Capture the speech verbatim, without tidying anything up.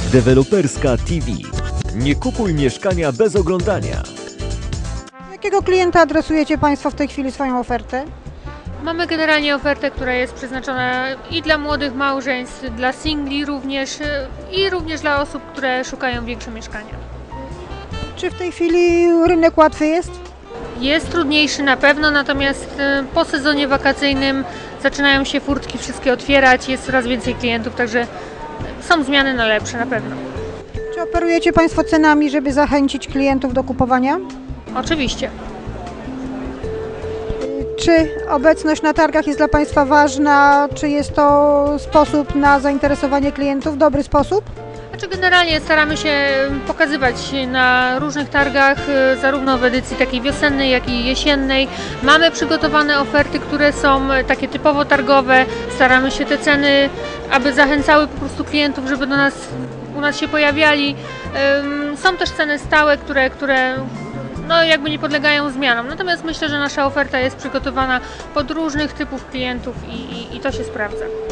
Deweloperska T V. Nie kupuj mieszkania bez oglądania. Jakiego klienta adresujecie Państwo w tej chwili swoją ofertę? Mamy generalnie ofertę, która jest przeznaczona i dla młodych małżeństw, dla singli również i również dla osób, które szukają większego mieszkania. Czy w tej chwili rynek łatwy jest? Jest trudniejszy na pewno, natomiast po sezonie wakacyjnym zaczynają się furtki wszystkie otwierać, jest coraz więcej klientów, także są zmiany na lepsze na pewno. Czy operujecie Państwo cenami, żeby zachęcić klientów do kupowania? Oczywiście. Czy obecność na targach jest dla Państwa ważna? Czy jest to sposób na zainteresowanie klientów, dobry sposób? Znaczy generalnie staramy się pokazywać na różnych targach, zarówno w edycji takiej wiosennej, jak i jesiennej. Mamy przygotowane oferty, które są takie typowo targowe. Staramy się te ceny, aby zachęcały po prostu klientów, żeby do nas, u nas się pojawiali. Są też ceny stałe, które, które no jakby nie podlegają zmianom. Natomiast myślę, że nasza oferta jest przygotowana pod różnych typów klientów i, i, i to się sprawdza.